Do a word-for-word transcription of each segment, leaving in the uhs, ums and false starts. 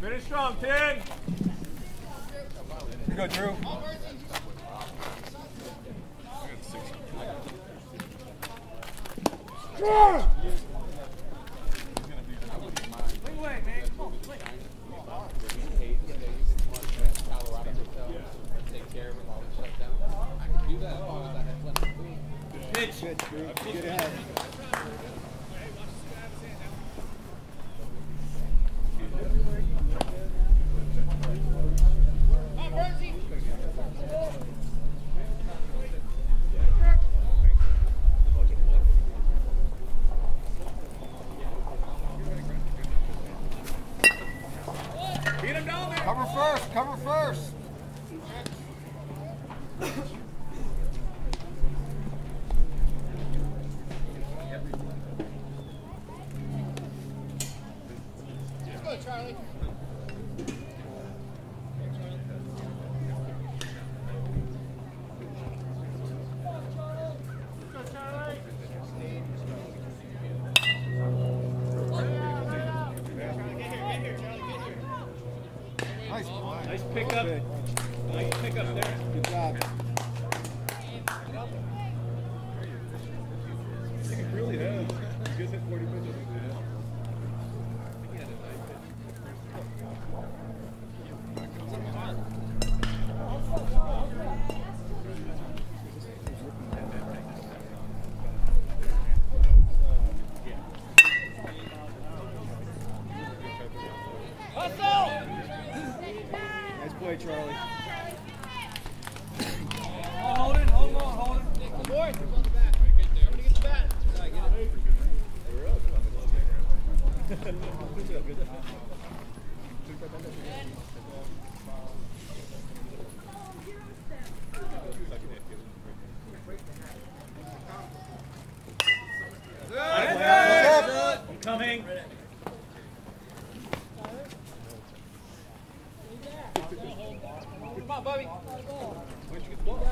Finish strong, ten. You go, Drew. Yeah. Pitch. Good, Drew. Good ahead. Beat him down there. Cover first. Cover first. Charlie. Nice, nice pickup. Nice pickup there. Good job. It really has. You guys hit forty pitches. Nice play, Charlie. Hold it, hold on, hold it. Take the board. Somebody get the bat. I'm coming. Come on, Bobby. Where'd you get the ball?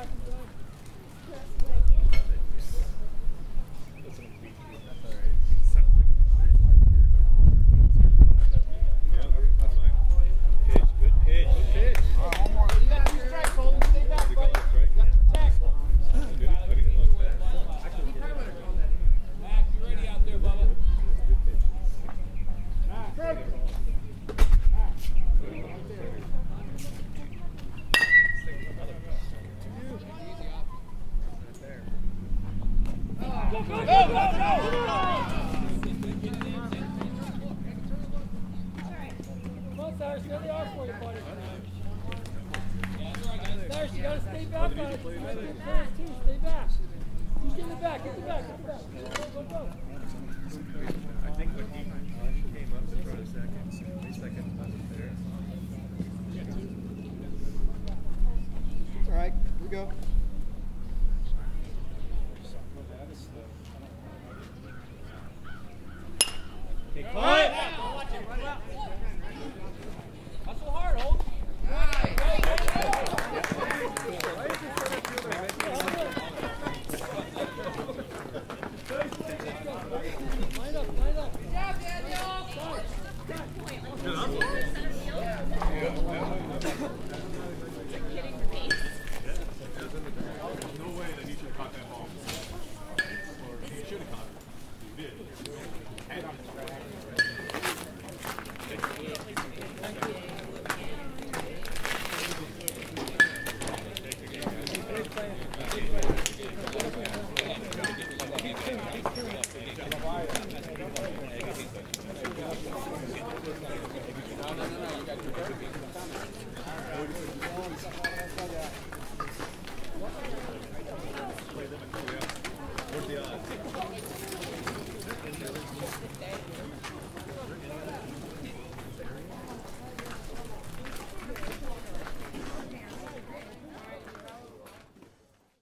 You gotta stay back on it. Stay back. He's getting it back. Get the back. Get the back. Go, go, go. I think when he came up to throw the second, three seconds wasn't there. It's all right. Here we go. Okay, quiet. Hustle hard, hold. Line up, line up. Good job, Daniel. No way that he should have caught that ball. Or he should have caught it. He did. Where's the odds?